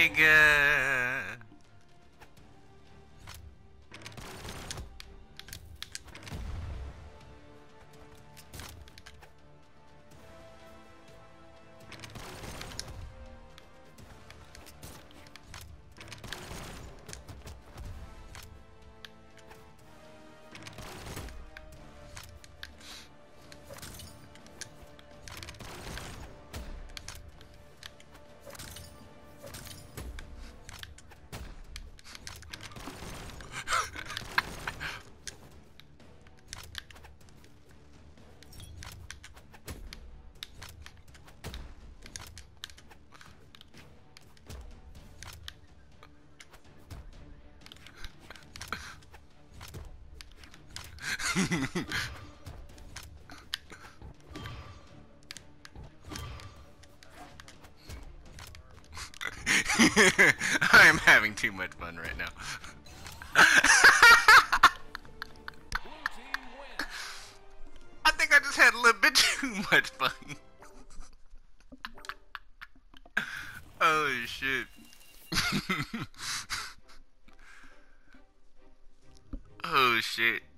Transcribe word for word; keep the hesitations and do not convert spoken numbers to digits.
nigga. I am having too much fun right now. I think I just had a little bit too much fun. Oh shit. Oh shit.